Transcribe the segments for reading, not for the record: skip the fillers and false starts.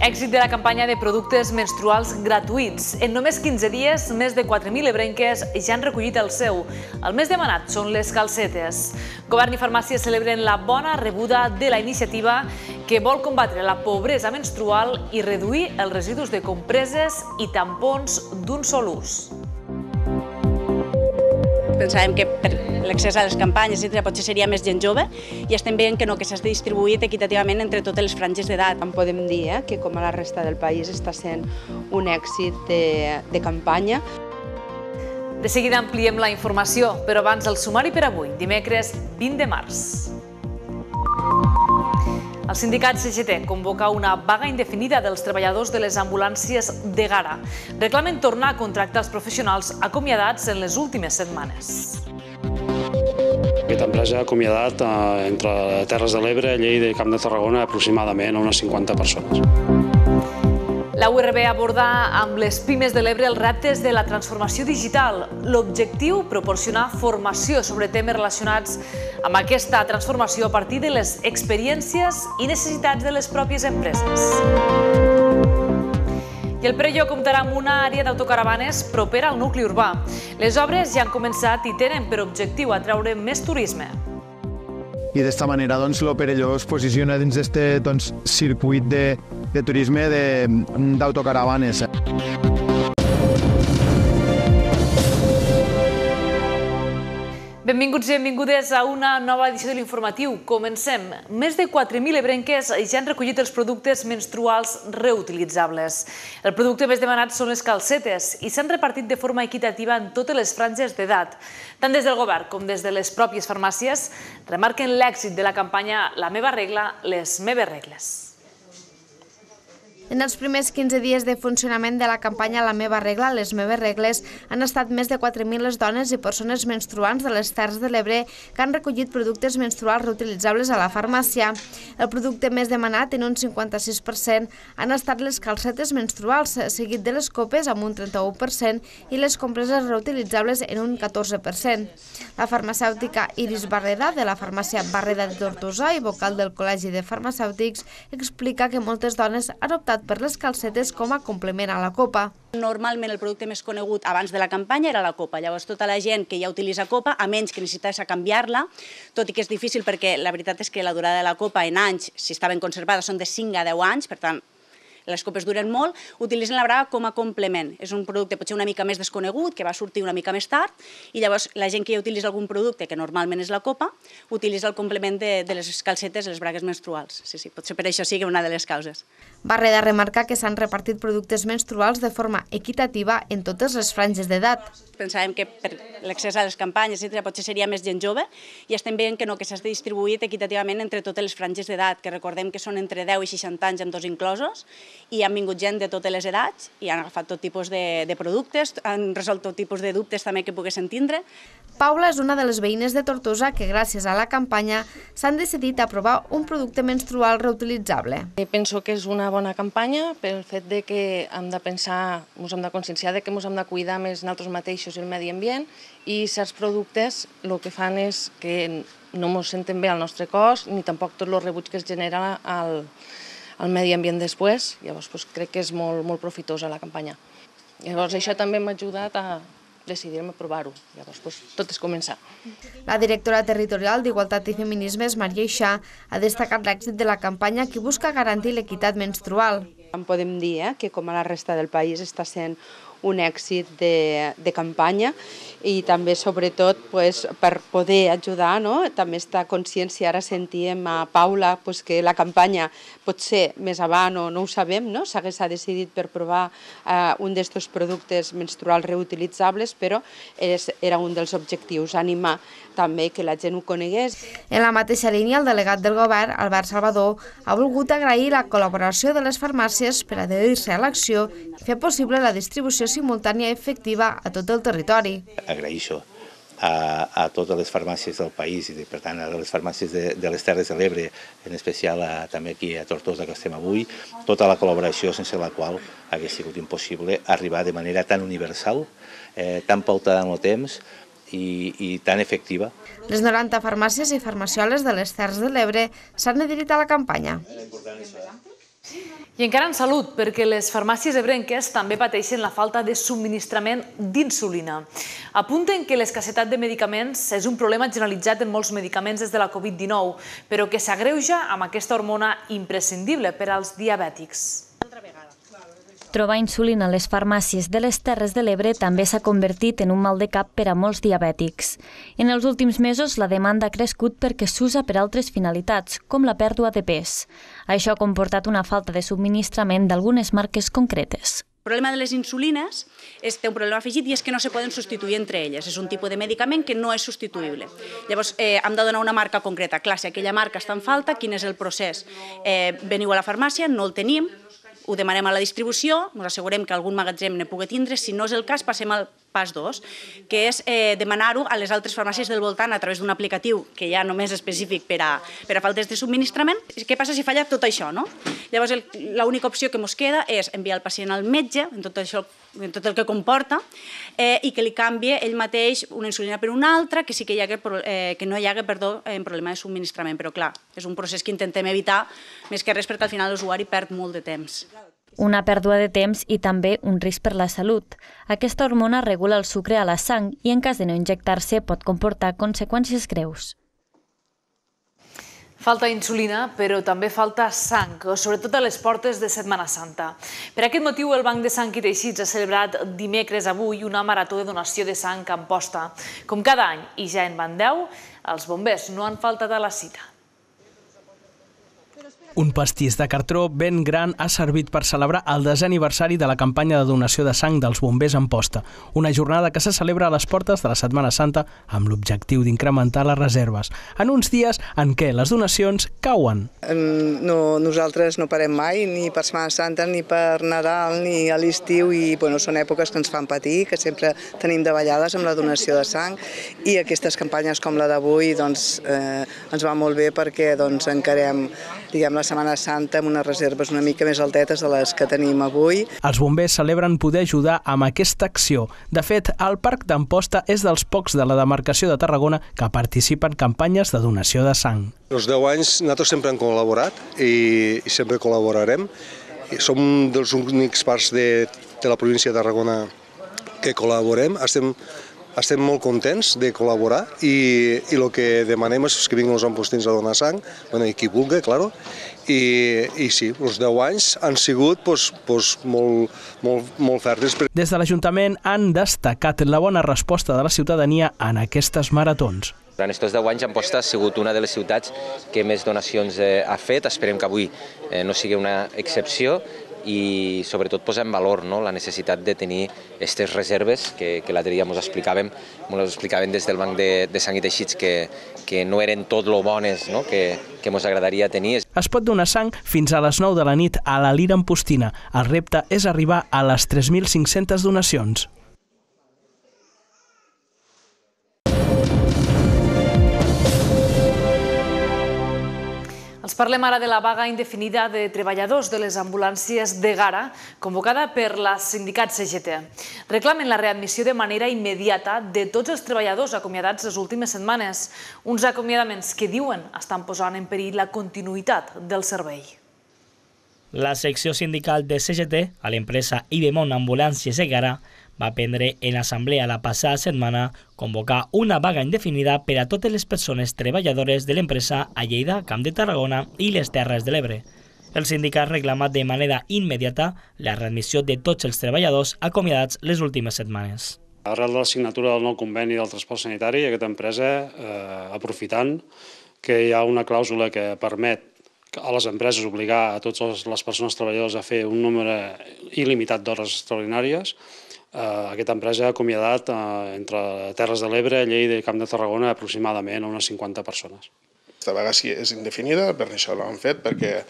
Èxit de la campanya de productes menstruals gratuïts. En només 15 dies, més de 4.000 ebrenques ja han recollit el seu. El més demanat són les calcetes. Govern i farmàcies celebren la bona rebuda de la iniciativa que vol combatre la pobresa menstrual i reduir els residus de compreses i tampons d'un sol ús. Pensàvem que per l'accés a les campanyes potser seria més gent jove i estem veient que no, que s'ha distribuït equitativament entre totes les franges d'edat. Podem dir que com a la resta del país està sent un èxit de campanya. De seguida ampliem la informació, però abans el sumari per avui, dimecres 20 de març. El sindicat CGT convoca una vaga indefinida dels treballadors de les ambulàncies d'Ègara. Reclamen tornar a contractar els professionals acomiadats en les últimes setmanes. Aquesta empresa ha acomiadat entre Terres de l'Ebre, Lleida i Camp de Tarragona aproximadament unes 50 persones. La URB aborda amb les pimes de l'Ebre els reptes de la transformació digital. L'objectiu, proporcionar formació sobre temes relacionats amb aquesta transformació a partir de les experiències i necessitats de les pròpies empreses. I el Perelló comptarà amb una àrea d'autocaravanes propera al nucli urbà. Les obres ja han començat i tenen per objectiu atraure més turisme. I d'esta manera el Perelló es posiciona dins d'aquest circuit de turisme d'autocaravanes. Benvinguts i benvingudes a una nova edició de l'Informatiu. Comencem. Més de 4.000 ebrenques ja han recollit els productes menstruals reutilitzables. El producte més demanat són les calcetes i s'han repartit de forma equitativa en totes les franges d'edat. Tant des del govern com des de les pròpies farmàcies remarquen l'èxit de la campanya La meva regla, les meves regles. En els primers 15 dies de funcionament de la campanya La meva regla, les meves regles, han estat més de 4.000 les dones i persones menstruants de les Terres de l'Ebre que han recollit productes menstruals reutilitzables a la farmàcia. El producte més demanat, en un 56%, han estat les calcetes menstruals, seguit de les copes amb un 31% i les compreses reutilitzables en un 14%. La farmacèutica Iris Barreda, de la farmàcia Barreda de Tortosa i vocal del Col·legi de Farmacèutics, explica que moltes dones han optat per les calcetes com a complement a la copa. Normalment el producte més conegut abans de la campanya era la copa. Llavors tota la gent que ja utilitza copa, a menys que necessités canviar-la, tot i que és difícil perquè la veritat és que la durada de la copa en anys, si està ben conservada, són de 5 a 10 anys, per tant, les copes duren molt, utilitzen la braga com a complement. És un producte potser una mica més desconegut, que va sortir una mica més tard, i llavors la gent que ja utilitza algun producte, que normalment és la copa, utilitza el complement de les calcetes, les bragues menstruals. Sí, potser per això sigui una de les causes. Barreda remarca que s'han repartit productes menstruals de forma equitativa en totes les franges d'edat. Pensàvem que per l'accés a les campanyes potser seria més gent jove i estem veient que no, que s'ha distribuït equitativament entre totes les franges d'edat, que recordem que són entre 10 i 60 anys amb dos inclosos, i han vingut gent de totes les edats i han agafat tot tipus de productes, han resolt tot tipus de dubtes també que poguessin tindre. Paula és una de les veïnes de Tortosa que gràcies a la campanya s'han decidit a provar un producte menstrual reutilitzable. Penso que és una bona campanya pel fet de que hem de pensar, ens hem de conscienciar de que ens hem de cuidar més nosaltres mateixos i el medi ambient, i certs productes el que fan és que no ens sentem bé al nostre cos ni tampoc tot el rebuig que es genera al medi ambient després. Llavors crec que és molt profitosa la campanya. Llavors això també m'ha ajudat a decidir-me provar-ho. Llavors tot és començar. La directora territorial d'Igualtat i Feminismes, Maria Ixà, ha destacat l'èxit de la campanya que busca garantir l'equitat menstrual. Podem dir que com a la resta del país està sent un èxit de campanya i també sobretot per poder ajudar, també està consciència, ara sentíem a Paula que la campanya potser més avant o no ho sabem, s'ha decidit per provar un d'aquests productes menstruals reutilitzables, però era un dels objectius, animar també que la gent ho conegués. En la mateixa línia, el delegat del govern, Albert Salvador, ha volgut agrair la col·laboració de les farmàcies per adherir-se a l'acció i fer possible la distribució simultània i efectiva a tot el territori. Agraeixo a totes les farmàcies del país i per tant a les farmàcies de les Terres de l'Ebre, en especial també aquí a Tortosa que estem avui, tota la col·laboració sense la qual hagués sigut impossible arribar de manera tan universal, tan pautada en el temps i tan efectiva. Les 90 farmàcies i farmacioles de les Terres de l'Ebre s'han adherit a la campanya. I encara en salut, perquè les farmàcies ebrenques també pateixen la falta de subministrament d'insulina. Apunten que l'escassetat de medicaments és un problema generalitzat en molts medicaments des de la Covid-19, però que s'agreuja amb aquesta hormona imprescindible per als diabètics. Trobar insulina a les farmàcies de les Terres de l'Ebre també s'ha convertit en un mal de cap per a molts diabètics. En els últims mesos, la demanda ha crescut perquè s'usa per altres finalitats, com la pèrdua de pes. Això ha comportat una falta de subministrament d'algunes marques concretes. El problema de les insulines té un problema afegit i és que no se poden substituir entre elles. És un tipus de medicament que no és substituïble. Llavors, hem de donar una marca concreta. Clar, si aquella marca està en falta, quin és el procés? Veniu a la farmàcia, no el tenim, ho demanem a la distribució, ens assegurem que algun magatzem ne pugui tindre, si no és el cas passem al pas 2, que és demanar-ho a les altres farmàcies del voltant a través d'un aplicatiu que hi ha només específic per a faltes de subministrament. Què passa si falla tot això, no? Llavors, l'única opció que ens queda és enviar el pacient al metge, en tot el que comporta, i que li canvi ell mateix una insulina per una altra, que sí que no hi hagi problema de subministrament. Però clar, és un procés que intentem evitar, més que res perquè al final l'usuari perd molt de temps. Una pèrdua de temps i també un risc per la salut. Aquesta hormona regula el sucre a la sang i en cas de no injectar-se pot comportar conseqüències greus. Falta insulina, però també falta sang, sobretot a les portes de Setmana Santa. Per aquest motiu, el Banc de Sang i Teixits ha celebrat dimecres avui una marató de donació de sang a Amposta. Com cada any, i ja en van 10, els bombers no han faltat a la cita. Un pastís de cartró ben gran ha servit per celebrar el 10è aniversari de la campanya de donació de sang dels bombers a Amposta, una jornada que se celebra a les portes de la Setmana Santa amb l'objectiu d'incrementar les reserves, en uns dies en què les donacions cauen. Nosaltres no parem mai, ni per Setmana Santa, ni per Nadal, ni a l'estiu, i són èpoques que ens fan patir, que sempre tenim davallades amb la donació de sang, i aquestes campanyes com la d'avui ens va molt bé perquè encarem la Setmana Santa amb unes reserves una mica més altetes de les que tenim avui. Els bombers celebren poder ajudar amb aquesta acció. De fet, el Parc d'Amposta és dels pocs de la demarcació de Tarragona que participa en campanyes de donació de sang. Els 10 anys nosaltres sempre hem col·laborat i sempre col·laborarem. Som dels únics parcs de la província de Tarragona que col·laborem. Estem molt contents de col·laborar i el que demanem és que vinguin els ampostins a donar sang, i qui vulgui, clar. I sí, els 10 anys han sigut molt fèrtils. Des de l'Ajuntament han destacat la bona resposta de la ciutadania en aquestes maratons. Durant aquests 10 anys Amposta ha sigut una de les ciutats que més donacions ha fet. Esperem que avui no sigui una excepció i sobretot posar en valor la necessitat de tenir aquestes reserves que l'altre dia ens explicaven des del Banc de Sang i Teixits que no eren tot lo bones que ens agradaria tenir. Es pot donar sang fins a les 9 de la nit a la Lira Ampostina. El repte és arribar a les 3.500 donacions. Els parlem ara de la vaga indefinida de treballadors de les ambulàncies d'Ègara, convocada per la sindicat CGT. Reclamen la readmissió de manera immediata de tots els treballadors acomiadats les últimes setmanes, uns acomiadaments que diuen estan posant en perill la continuïtat del servei. La secció sindical de CGT a l'empresa Ibemon Ambulàncies Ègara va prendre en assemblea la passada setmana convocar una vaga indefinida per a totes les persones treballadores de l'empresa a Lleida, Camp de Tarragona i les Terres de l'Ebre. El sindicat reclama de manera immediata la readmissió de tots els treballadors acomiadats les últimes setmanes. Arrel de la signatura del nou conveni del transport sanitari, aquesta empresa, aprofitant que hi ha una clàusula que permet a les empreses obligar a totes les persones treballadores a fer un nombre il·limitat d'hores extraordinàries, aquesta empresa ha acomiadat entre Terres de l'Ebre, Lleida i Camp de Tarragona aproximadament unes 50 persones. Aquesta vaga sí és indefinida, per això l'hem fet, perquè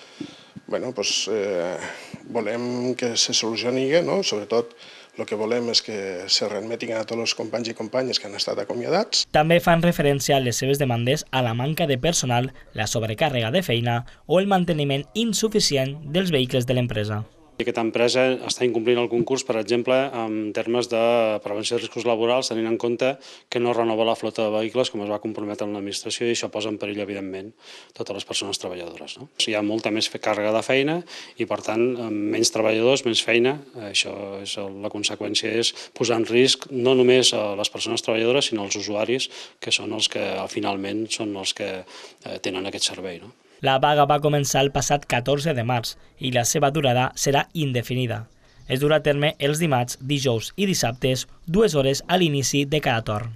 volem que se solucioni, sobretot el que volem és que se readmetin a tots els companys i companyes que han estat acomiadats. També fan referència a les seves demandes a la manca de personal, la sobrecàrrega de feina o el manteniment insuficient dels vehicles de l'empresa. Aquesta empresa està incomplint el concurs, per exemple, en termes de prevenció de riscos laborals, tenint en compte que no renova la flota de vehicles com es va comprometre amb l'administració, i això posa en perill, evidentment, totes les persones treballadores. Hi ha molta més càrrega de feina i, per tant, menys treballadors, menys feina. Això és la conseqüència, és posar en risc no només a les persones treballadores, sinó als usuaris, que són els que, finalment, són els que tenen aquest servei. La vaga va començar el passat 14 de març i la seva durada serà indefinida. Es durà a terme els dimarts, dijous i dissabtes, 2 hores a l'inici de cada torn.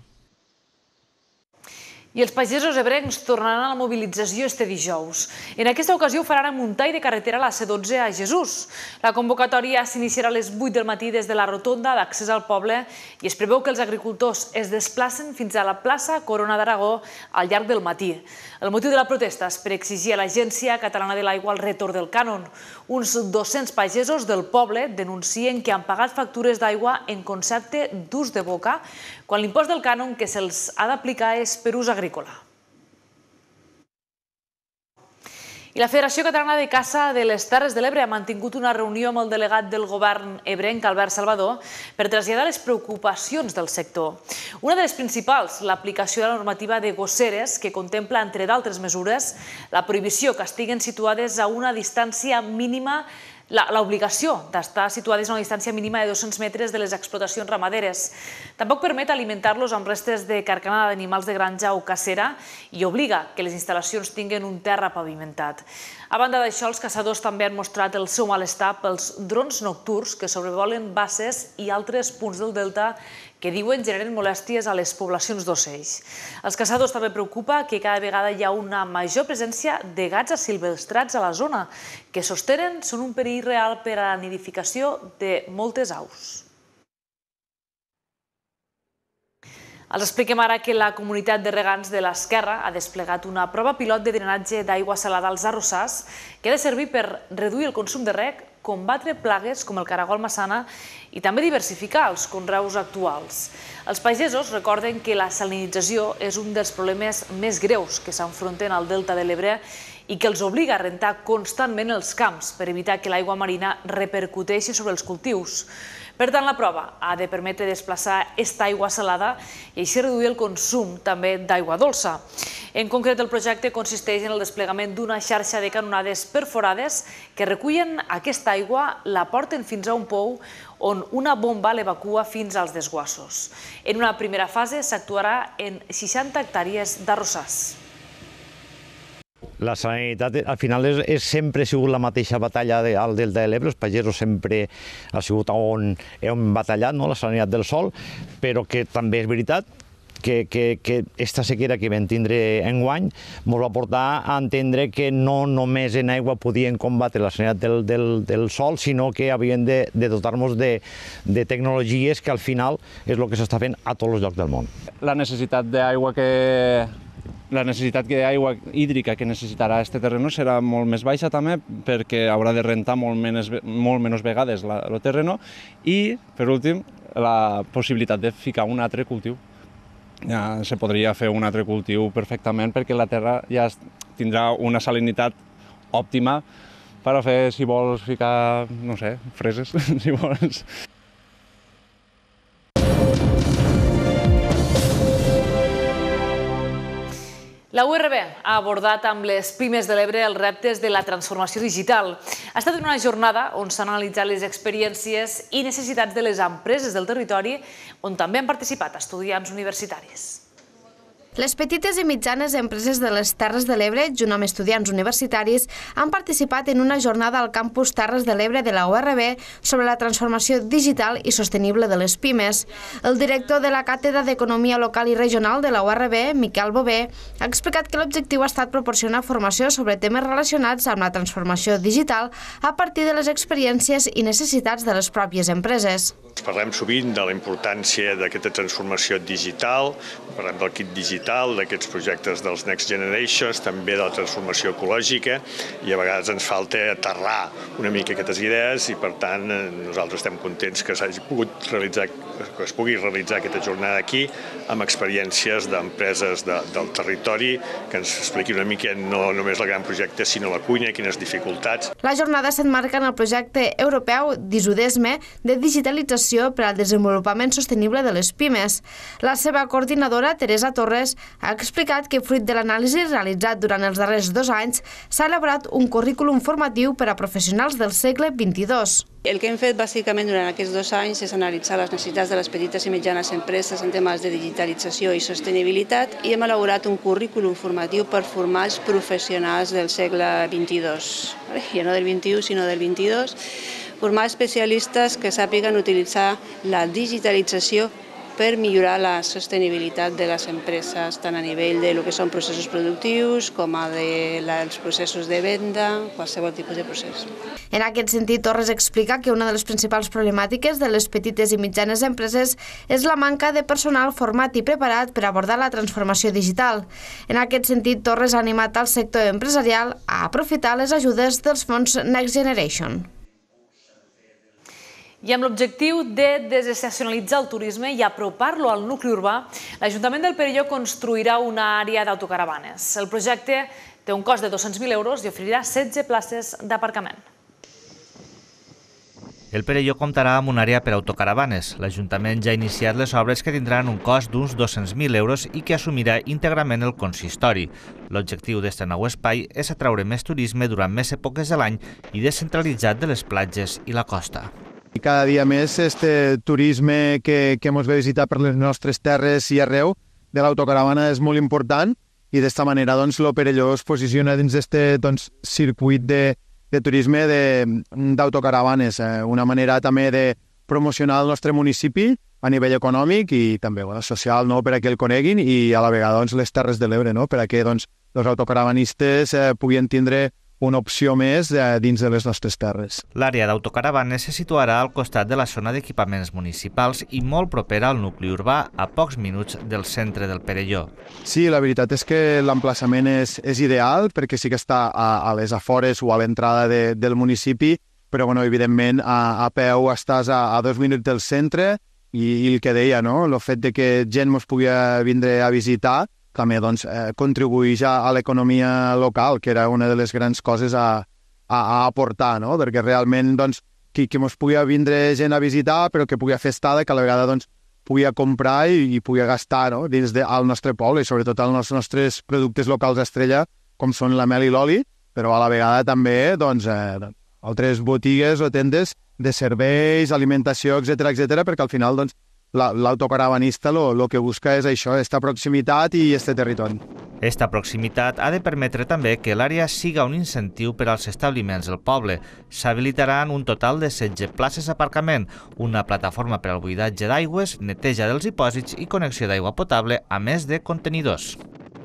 I els pagesos ebrencs tornaran a la mobilització este dijous. En aquesta ocasió ho faran amb un tall de carretera a la C12 a Jesús. La convocatòria s'iniciarà a les 8 del matí des de la rotonda d'accés al poble i es preveu que els agricultors es desplacen fins a la plaça Corona d'Aragó al llarg del matí. El motiu de la protesta és per exigir a l'Agència Catalana de l'Aigua el retorn del cànon. Uns 200 pagesos del poble denuncien que han pagat factures d'aigua en concepte d'ús de boca, quan l'impost del cànon que se'ls ha d'aplicar és per ús agrícola. I la Federació Catalana de Caça de les Terres de l'Ebre ha mantingut una reunió amb el delegat del govern ebrenc, Albert Salvador, per traslladar les preocupacions del sector. Una de les principals, l'aplicació de la normativa de gosseres, que contempla, entre d'altres mesures, la prohibició que estiguen situades a una distància mínima, l'obligació d'estar situades a una distància mínima de 200 metres de les explotacions ramaderes. Tampoc permet alimentar-los amb restes de carcana d'animals de granja o cacera i obliga que les instal·lacions tinguin un terra pavimentat. A banda d'això, els caçadors també han mostrat el seu malestar pels drons nocturns que sobrevolen basses i altres punts del delta que diuen generen molèsties a les poblacions d'ocells. Els caçadors també preocupa que cada vegada hi ha una major presència de gats asilvestrats a la zona, que sostenen són un perill real per a la nidificació de moltes aus. Els expliquem ara que la comunitat de regants de l'Esquerra ha desplegat una prova pilot de drenatge d'aigua salada als arrossars que ha de servir per reduir el consum de reg, combatre plagues com el caragol massana i també diversificar els conreus actuals. Els pagesos recorden que la salinització és un dels problemes més greus que s'enfronten al delta de l'Ebre i que els obliga a rentar constantment els camps per evitar que l'aigua marina repercuteixi sobre els cultius. Per tant, la prova ha de permetre desplaçar aquesta aigua salada i així reduir el consum també d'aigua dolça. En concret, el projecte consisteix en el desplegament d'una xarxa de canonades perforades que recullen aquesta aigua, la porten fins a un pou on una bomba l'evacua fins als desguassos. En una primera fase s'actuarà en 60 hectàrees d'arrossars. La salinitat al final sempre ha sigut la mateixa batalla al delta de l'Ebre, els pagesos sempre ha sigut on hem batallat, la salinitat del sòl, però que també és veritat que aquesta sequera que vam tindre enguany ens va portar a entendre que no només en aigua podien combatre la salinitat del sòl, sinó que havien de dotar-nos de tecnologies que al final és el que s'està fent a tots els llocs del món. La necessitat d'aigua hídrica que necessitarà aquest terreno serà molt més baixa també perquè haurà de rentar molt menys vegades el terreno i, per últim, la possibilitat de ficar un altre cultiu. Ja se podria fer un altre cultiu perfectament perquè la terra ja tindrà una salinitat òptima per a fer, si vols ficar, no sé, freses, si vols. La URB ha abordat amb les pimes de l'Ebre els reptes de la transformació digital. Ha estat una jornada on s'han analitzat les experiències i necessitats de les empreses del territori, on també han participat estudiants universitaris. Les petites i mitjanes empreses de les Terres de l'Ebre, junt amb estudiants universitaris, han participat en una jornada al campus Terres de l'Ebre de la URB sobre la transformació digital i sostenible de les pimes. El director de la Càtedra d'Economia Local i Regional de la URB, Miquel Bové, ha explicat que l'objectiu ha estat proporcionar formació sobre temes relacionats amb la transformació digital a partir de les experiències i necessitats de les pròpies empreses. Parlem sovint de la importància d'aquesta transformació digital, parlem del kit digital, d'aquests projectes dels Next Generations, també de la transformació ecològica, i a vegades ens falta aterrar una mica aquestes idees i, per tant, nosaltres estem contents que es pugui realitzar aquesta jornada aquí amb experiències d'empreses del territori que ens expliqui una mica no només el gran projecte, sinó la cuina, quines dificultats. La jornada s'emmarca en el projecte europeu d'Isudesme de digitalització per al desenvolupament sostenible de les pimes. La seva coordinadora, Teresa Torres, ha explicat que, fruit de l'anàlisi realitzat durant els darrers 2 anys, s'ha elaborat un currículum formatiu per a professionals del segle XXII. El que hem fet bàsicament durant aquests 2 anys és analitzar les necessitats de les petites i mitjanes empreses en temes de digitalització i sostenibilitat i hem elaborat un currículum formatiu per formar els professionals del segle XXII, ja no del XXI sinó del XXII, formar especialistes que sàpiguen utilitzar la digitalització per millorar la sostenibilitat de les empreses, tant a nivell de lo que són processos productius com a dels processos de venda, qualsevol tipus de procés. En aquest sentit, Torres explica que una de les principals problemàtiques de les petites i mitjanes empreses és la manca de personal format i preparat per abordar la transformació digital. En aquest sentit, Torres ha animat al sector empresarial a aprofitar les ajudes dels fons Next Generation. I amb l'objectiu de desestacionalitzar el turisme i apropar-lo al nucli urbà, l'Ajuntament del Perelló construirà una àrea d'autocaravanes. El projecte té un cost de 200.000 euros i oferirà 16 places d'aparcament. El Perelló comptarà amb una àrea per autocaravanes. L'Ajuntament ja ha iniciat les obres que tindran un cost d'uns 200.000 euros i que assumirà íntegrament el consistori. L'objectiu d'aquest nou espai és atraure més turisme durant més èpoques de l'any i descentralitzat de les platges i la costa. I cada dia més este turisme que ens ve a visitar per les nostres terres i arreu de l'autocaravana és molt important i d'esta manera el Perelló es posiciona dins d'aquest circuit de turisme d'autocaravanes, una manera també de promocionar el nostre municipi a nivell econòmic i també social per a que el coneguin i a la vegada les Terres de l'Ebre, per a que els autocaravanistes puguin tindre una opció més dins de les nostres terres. L'àrea d'autocaravanes se situarà al costat de la zona d'equipaments municipals i molt propera al nucli urbà, a pocs minuts del centre del Perelló. Sí, la veritat és que l'emplaçament és ideal perquè sí que està a les afores o a l'entrada del municipi, però evidentment a peu estàs a 2 minuts del centre i el que deia, el fet que gent ens pugui vindre a visitar també contribueix a l'economia local, que era una de les grans coses a aportar, perquè realment que ens pugui vindre gent a visitar, però que pugui fer estada, que a la vegada pugui comprar i pugui gastar dins del nostre poble, i sobretot els nostres productes locals estrella, com són la mel i l'oli, però a la vegada també altres botigues o tendes de serveis, alimentació, etc, perquè al final l'autocaravanista el que busca és això, aquesta proximitat i aquest territori. Esta proximitat ha de permetre també que l'àrea siga un incentiu per als establiments del poble. S'habilitaran un total de 16 places d'aparcament, una plataforma per al buidatge d'aigües, neteja dels dipòsits i connexió d'aigua potable, a més de contenidors.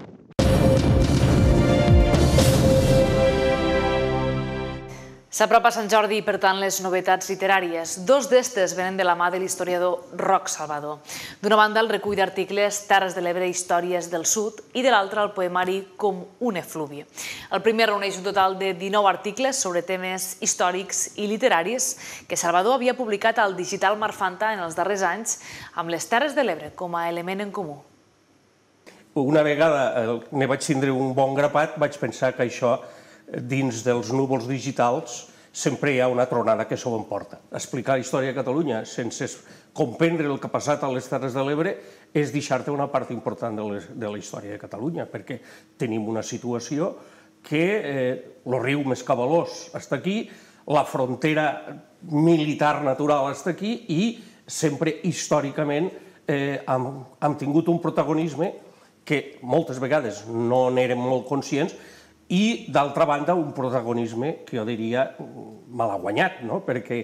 S'apropa Sant Jordi i, per tant, les novetats literàries. 2 d'estes venen de la mà de l'historiador Roc Salvador. D'una banda, el recull d'articles Terres de l'Ebre, històries del sud, i de l'altra, el poemari Com un efluvi. El primer reuneix un total de 19 articles sobre temes històrics i literaris que Salvador havia publicat al digital Marfanta en els darrers anys, amb les Terres de l'Ebre com a element en comú. Una vegada ne vaig tindre un bon grapat, vaig pensar que això dins dels núvols digitals sempre hi ha una tronada que s'ho emporta. Explicar la història de Catalunya sense comprendre el que ha passat a les Terres de l'Ebre és deixar-te una part important de la història de Catalunya, perquè tenim una situació que el riu més cabalós està aquí, la frontera militar natural està aquí i sempre històricament hem tingut un protagonisme que moltes vegades no n'érem molt conscients i, d'altra banda, un protagonisme que jo diria malaguanyat, perquè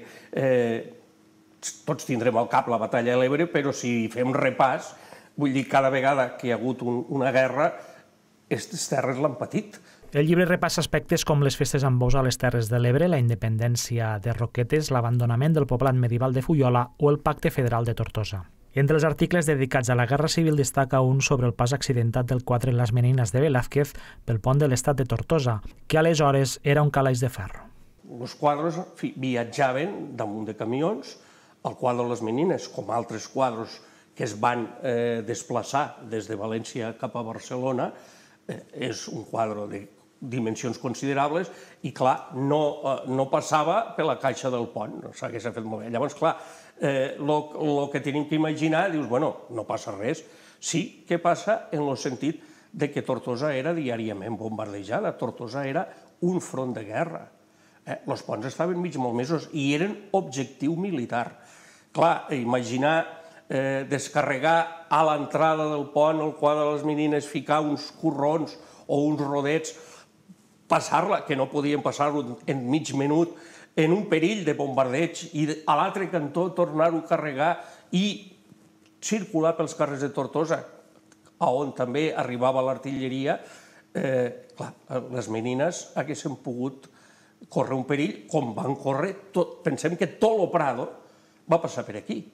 tots tindrem al cap la batalla de l'Ebre, però si fem repàs, vull dir, cada vegada que hi ha hagut una guerra, aquestes terres l'han patit. El llibre repassa aspectes com les festes amb bous a les Terres de l'Ebre, la independència de Roquetes, l'abandonament del poblat medieval de Fullola o el Pacte Federal de Tortosa. Entre els articles dedicats a la Guerra Civil destaca un sobre el pas accidentat del quadre Las Meninas de Velázquez pel pont de l'estat de Tortosa, que aleshores era un calaix de ferro. Els quadres viatjaven damunt de camions. El quadre Las Meninas, com altres quadres que es van desplaçar des de València cap a Barcelona, és un quadre de dimensions considerables i, clar, no passava per la caixa del pont, no s'hagués fet molt bé. Llavors, clar, el que tenim que imaginar, dius, bueno, no passa res. Sí que passa en el sentit de que Tortosa era diàriament bombardejada, Tortosa era un front de guerra. Els ponts estaven mig malmesos i eren objectiu militar. Clar, imaginar descarregar a l'entrada del pont el quadre de les Meninas, ficar uns corrons o uns rodets, passar-la, que no podien passar-ho en mig minut, en un perill de bombardeig, i a l'altre cantó tornar-ho a carregar i circular pels carrers de Tortosa, on també arribava l'artilleria, les Meninas haguessin pogut córrer un perill, com van córrer, pensem que tot el Prado va passar per aquí.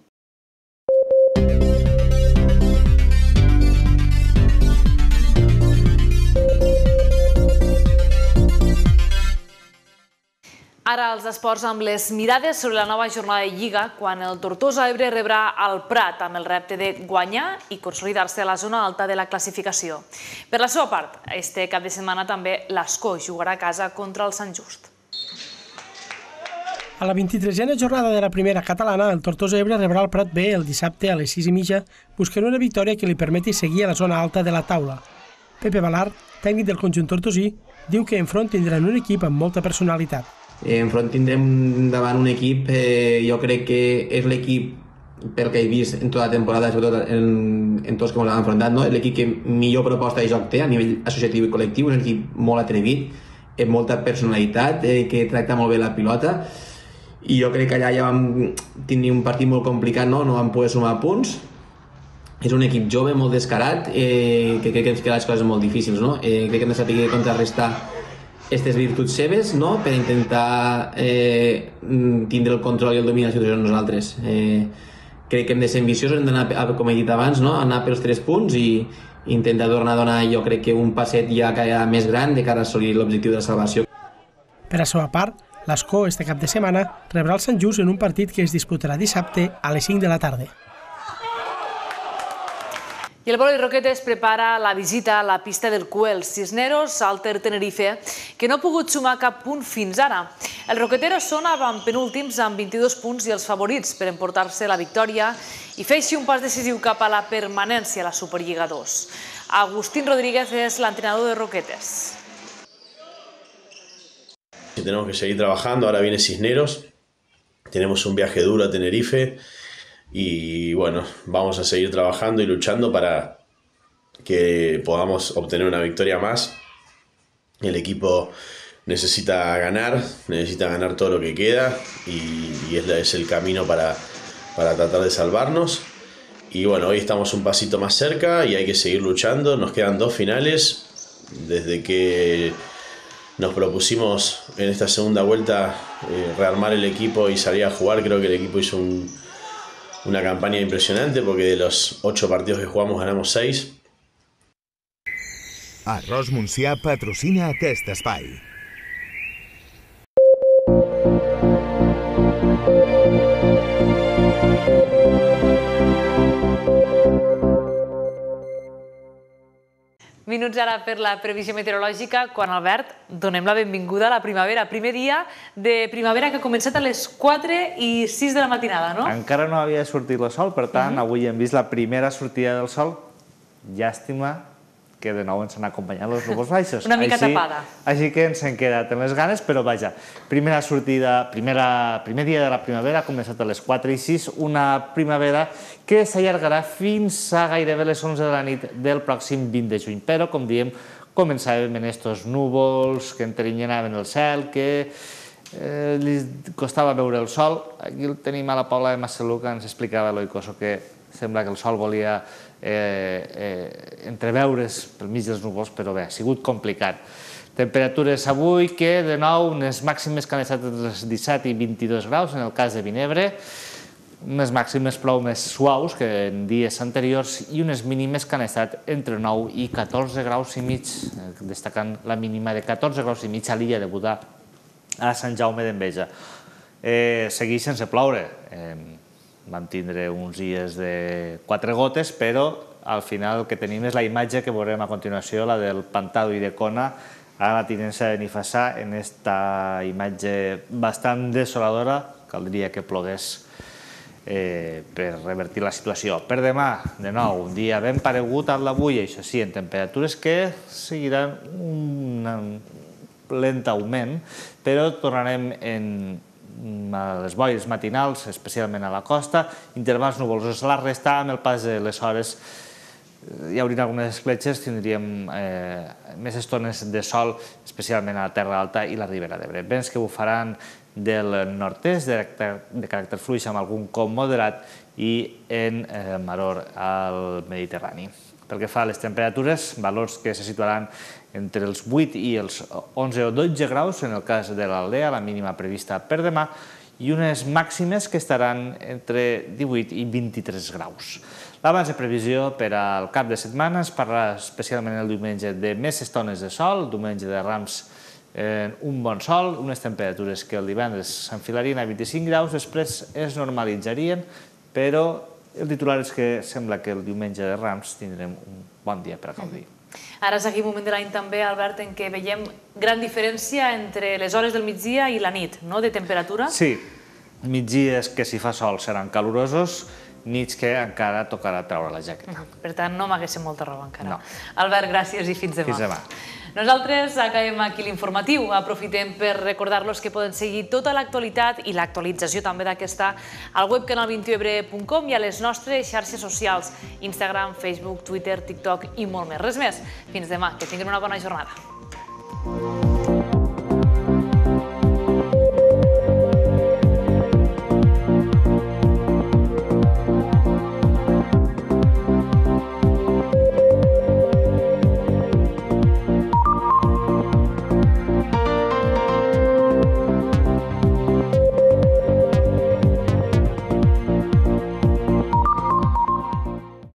Ara els esports amb les mirades sobre la nova jornada de Lliga, quan el Tortosa Ebre rebrà el Prat amb el repte de guanyar i consolidar-se a la zona alta de la classificació. Per la seva part, este cap de setmana també l'Escó jugarà a casa contra el Sant Just. A la 23a jornada de la primera catalana, el Tortosa Ebre rebrà el Prat B el dissabte a les 6:30, buscant una victòria que li permeti seguir a la zona alta de la taula. Pepe Balart, tècnic del conjunt tortosí, diu que enfront tindran un equip amb molta personalitat. Enfront tindrem davant un equip, jo crec que és l'equip, pel que he vist en tota la temporada, sobretot en tots que ens hem enfrontat, l'equip que millor proposta de joc té a nivell associatiu i col·lectiu, és un equip molt atrevit, amb molta personalitat, que tracta molt bé la pilota, i jo crec que allà ja vam tenir un partit molt complicat, no vam poder sumar punts. És un equip jove, molt descarat, que crec que ens queden les coses molt difícils, no? Crec que hem de saber contrarrestar aquestes virtuts seves, per intentar tindre el control i el domini de la situació nosaltres. Crec que hem de ser ambiciosos, hem d'anar, com he dit abans, anar pels 3 punts i intentar tornar a donar, jo crec que un passet ja més gran de cara a assolir l'objectiu de la salvació. Per la seva part, l'Escó este cap de setmana rebrà el Sant Just en un partit que es disputarà dissabte a les 5 de la tarda. I el Vòlei Roquetes prepara la visita a la pista del Cuel Cisneros, Alter Tenerife, que no ha pogut sumar cap punt fins ara. Els roqueteros són penúltims amb 22 punts i els favorits per emportar-se la victòria i fer així un pas decisiu cap a la permanència a la Superliga 2. Agustín Rodríguez és l'entrenador de Roquetes. Tenemos que seguir trabajando, ahora viene Cisneros, tenemos un viaje duro a Tenerife. Y bueno, vamos a seguir trabajando y luchando para que podamos obtener una victoria más. El equipo necesita ganar todo lo que queda y es el camino para tratar de salvarnos. Y bueno, hoy estamos un pasito más cerca y hay que seguir luchando. Nos quedan 2 finales. Desde que nos propusimos en esta segunda vuelta rearmar el equipo y salir a jugar, creo que el equipo hizo una campaña impresionante porque de los 8 partidos que jugamos ganamos 6. Arròs Montsià patrocina aquest espai. Minuts ara per la previsió meteorològica, quan, Albert, donem la benvinguda a la primavera. Primer dia de primavera que ha començat a les 4:06 de la matinada, no? Encara no havia sortit el sol, per tant, avui hem vist la primera sortida del sol. Llàstima que de nou ens han acompanyat els núvols baixos. Una mica tapada. Així que ens hem quedat amb les ganes, però vaja, primer dia de la primavera ha començat a les 4:06, una primavera que s'allargarà fins a gairebé les 11 de la nit del pròxim 20 de juny. Però, com diem, començàvem en estos núvols que enterinyaven el cel, que li costava veure el sol. Aquí el tenim a la Pobla de Massaluca, ens explicava l'Eloi Coso que sembla que el sol volia entreveure's pel mig dels núvols, però bé, ha sigut complicat. Temperatures avui que, de nou, unes màximes que han estat entre els 17 i 22 graus, en el cas de Vinebre, unes màximes prou més suaus que en dies anteriors i unes mínimes que han estat entre 9 i 14 graus i mig, destacant la mínima de 14 graus i mig a l'illa de Budà, a Sant Jaume d'Enveja. Segueix sense ploure. Vam tindre uns dies de 4 gotes, però al final el que tenim és la imatge que veurem a continuació, la del pantà d'Ulldecona, a la tinença de Benifassà, en aquesta imatge bastant desoladora. Caldria que plogués per revertir la situació. Per demà, de nou, un dia ben paregut al d'avui, això sí, en temperatures que seguiran un lent augment, però tornarem a les boires matinals, especialment a la costa, intervals nuvolsos a la resta, amb el pas de les hores hi hauria algunes escletxes, tindríem més estones de sol, especialment a la Terra Alta i la Ribera d'Ebre. Vents que bufaran del nord-est, de caràcter fluix amb algun com moderat i en maror al Mediterrani. Pel que fa a les temperatures, valors que se situaran entre els 8 i els 11 o 12 graus, en el cas de l'Aldea, la mínima prevista per demà, i unes màximes que estaran entre 18 i 23 graus. L'abans de previsió per al cap de setmana es parlarà especialment el diumenge de més estones de sol, el diumenge de Rams un bon sol, unes temperatures que el divendres s'enfilarien a 25 graus, després es normalitzarien, però el titular és que sembla que el diumenge de Rams tindrem un bon dia per a gaudir. Ara és aquí un moment de l'any també, Albert, en què veiem gran diferència entre les hores del migdia i la nit, no?, de temperatura. Sí, migdies que si fa sol seran calorosos, nits que encara tocarà treure la jaqueta. Per tant, no m'haguéssim molta roba encara. Albert, gràcies i fins demà. Fins demà. Nosaltres acabem aquí l'informatiu. Aprofitem per recordar-los que poden seguir tota l'actualitat i l'actualització també d'aquesta al web canal21ebre.com i a les nostres xarxes socials, Instagram, Facebook, Twitter, TikTok i molt més. Res més. Fins demà. Que tinguin una bona jornada.